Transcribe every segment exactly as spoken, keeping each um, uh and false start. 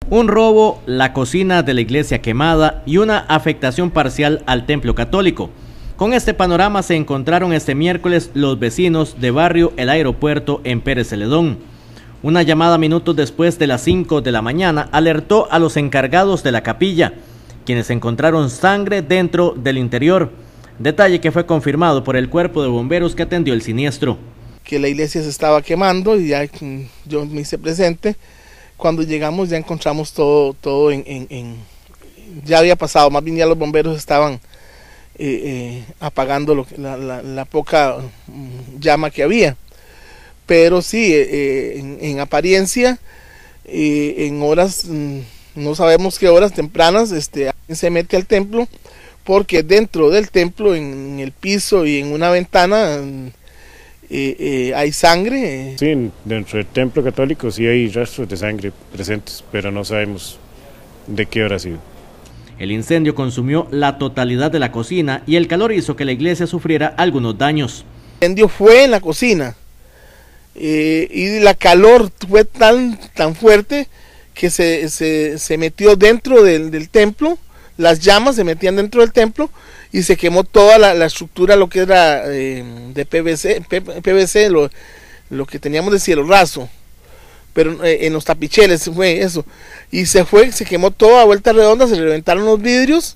Un robo, la cocina de la iglesia quemada y una afectación parcial al templo católico. Con este panorama se encontraron este miércoles los vecinos de barrio El Aeropuerto en Pérez Celedón. Una llamada minutos después de las cinco de la mañana alertó a los encargados de la capilla, quienes encontraron sangre dentro del interior. Detalle que fue confirmado por el cuerpo de bomberos que atendió el siniestro. Que la iglesia se estaba quemando y ya yo me hice presente. Cuando llegamos ya encontramos todo, todo en, en, en ya había pasado, más bien ya los bomberos estaban eh, eh, apagando lo, la, la, la poca llama que había. Pero sí, eh, en, en apariencia, eh, en horas, no sabemos qué horas tempranas, este, se mete al templo, porque dentro del templo, en el piso y en una ventana, Eh, eh, hay sangre. Sí, dentro del templo católico sí hay rastros de sangre presentes, pero no sabemos de qué habrá sido. El incendio consumió la totalidad de la cocina y el calor hizo que la iglesia sufriera algunos daños. El incendio fue en la cocina eh, y la calor fue tan, tan fuerte que se, se, se metió dentro del, del templo. Las llamas se metían dentro del templo y se quemó toda la, la estructura, lo que era eh, de P V C, P V C lo, lo que teníamos de cielo raso, pero eh, en los tapicheles fue eso, y se fue, se quemó toda a vuelta redonda, se reventaron los vidrios,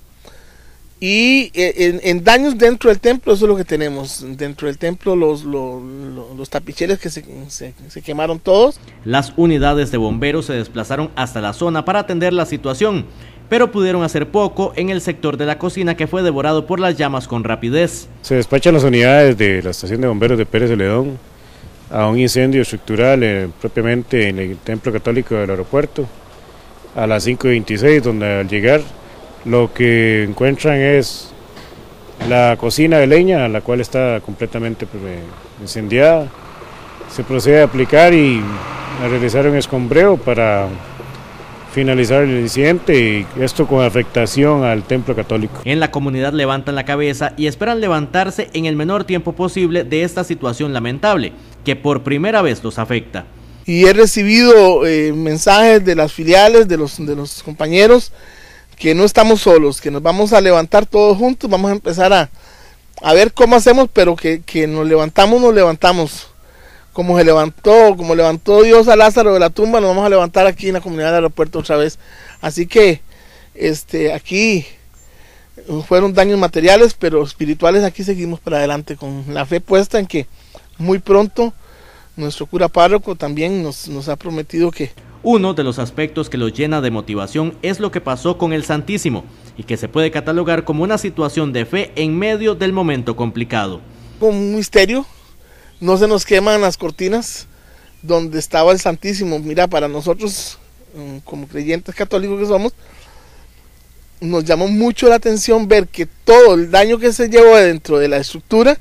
y eh, en, en daños dentro del templo, eso es lo que tenemos, dentro del templo los, los, los, los tapicheles que se, se, se quemaron todos. Las unidades de bomberos se desplazaron hasta la zona para atender la situación, pero pudieron hacer poco en el sector de la cocina que fue devorado por las llamas con rapidez. Se despachan las unidades de la estación de bomberos de Pérez Celedón a un incendio estructural eh, propiamente en el templo católico del aeropuerto a las cinco y veintiséis, donde al llegar lo que encuentran es la cocina de leña, la cual está completamente pues, incendiada. Se procede a aplicar y a realizar un escombreo para finalizar el incidente, y esto con afectación al templo católico. En la comunidad levantan la cabeza y esperan levantarse en el menor tiempo posible de esta situación lamentable que por primera vez los afecta. Y he recibido eh, mensajes de las filiales, de los, de los compañeros, que no estamos solos, que nos vamos a levantar todos juntos, vamos a empezar a, a ver cómo hacemos, pero que, que nos levantamos, nos levantamos. Como se levantó, como levantó Dios a Lázaro de la tumba, nos vamos a levantar aquí en la comunidad del aeropuerto otra vez. Así que este, aquí fueron daños materiales, pero espirituales aquí seguimos para adelante, con la fe puesta en que muy pronto nuestro cura párroco también nos, nos ha prometido que... Uno de los aspectos que los llena de motivación es lo que pasó con el Santísimo y que se puede catalogar como una situación de fe en medio del momento complicado. Como un misterio. No se nos queman las cortinas donde estaba el Santísimo. Mira, para nosotros, como creyentes católicos que somos, nos llamó mucho la atención ver que todo el daño que se llevó dentro de la estructura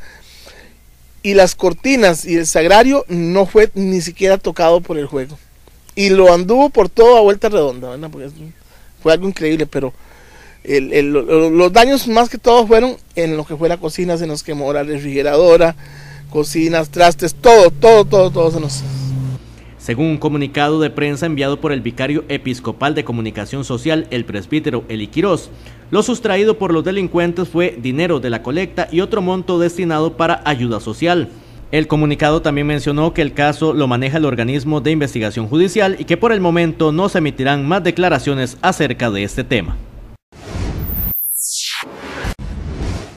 y las cortinas y el sagrario no fue ni siquiera tocado por el fuego. Y lo anduvo por todo a vuelta redonda, ¿verdad? Porque fue algo increíble, pero el, el, los daños más que todo fueron en lo que fue la cocina. Se nos quemó la refrigeradora, cocinas, trastes, todo, todo, todo, todo se nos... Según un comunicado de prensa enviado por el vicario episcopal de comunicación social, el presbítero Eli Quirós, lo sustraído por los delincuentes fue dinero de la colecta y otro monto destinado para ayuda social. El comunicado también mencionó que el caso lo maneja el organismo de investigación judicial y que por el momento no se emitirán más declaraciones acerca de este tema.